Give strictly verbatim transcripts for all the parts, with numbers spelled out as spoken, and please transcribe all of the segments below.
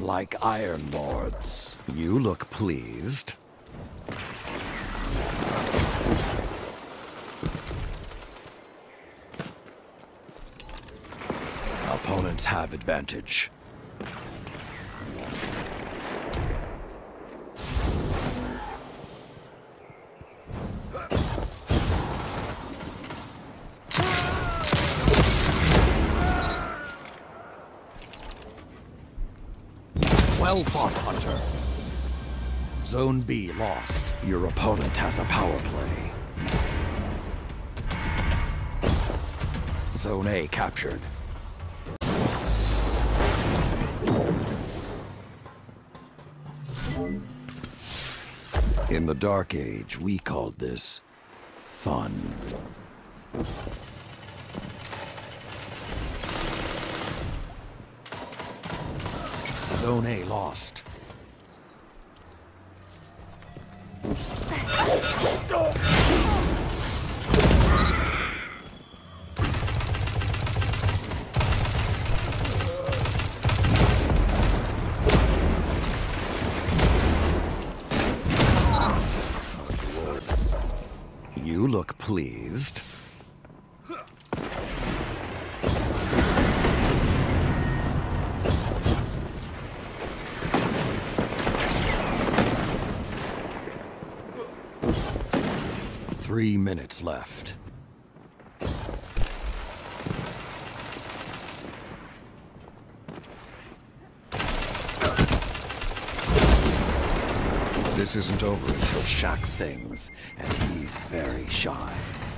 like Iron Lords. You look pleased. Opponents have advantage. Well fought, Hunter. Zone B lost. Your opponent has a power play. Zone A captured. In the Dark Age, we called this fun. Zone A lost. You look pleased. Three minutes left. This isn't over until Shaq sings, and he's very shy.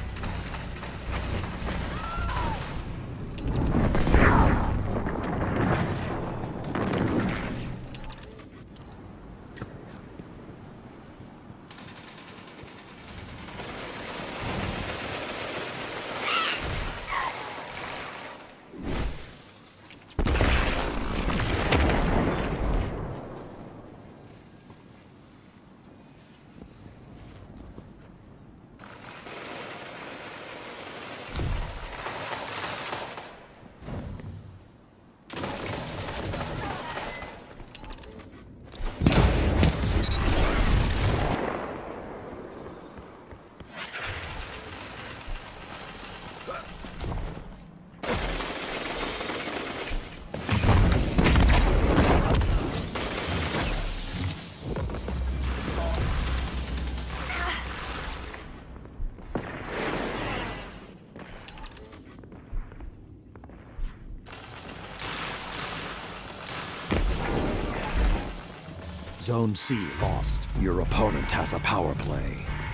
Zone C lost. Your opponent has a power play.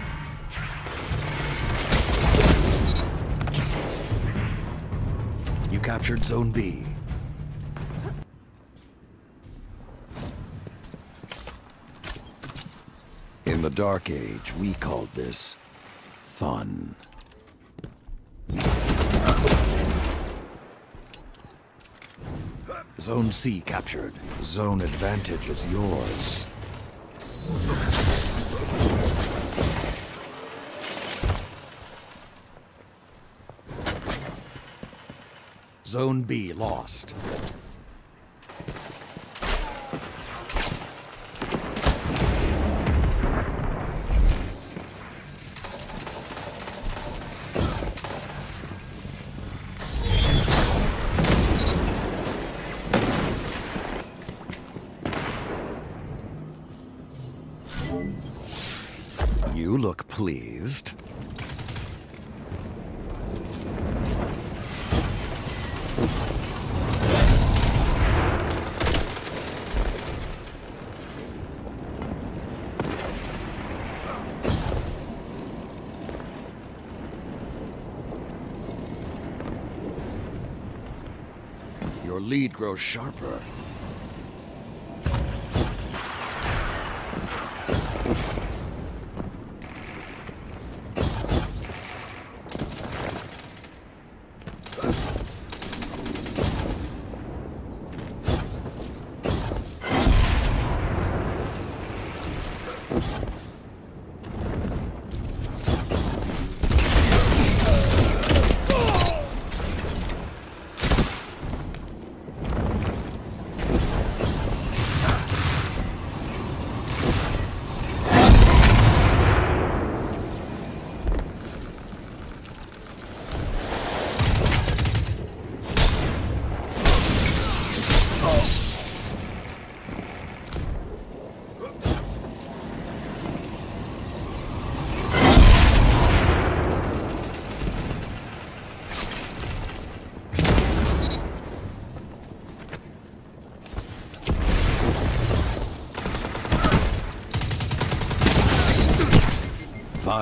You captured Zone B. In the Dark Age, we called this fun. Zone C captured. Zone advantage is yours. Zone B lost. You look pleased. Your lead grows sharper.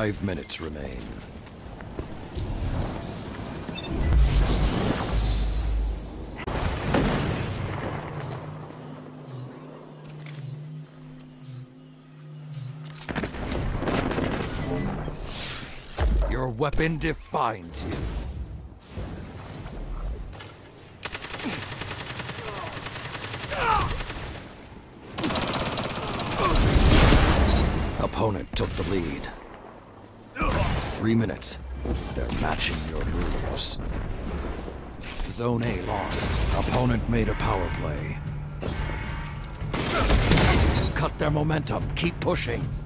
Five minutes remain. Your weapon defines you. Opponent took the lead. Three minutes. They're matching your moves. Zone A lost. Opponent made a power play. Cut their momentum. Keep pushing.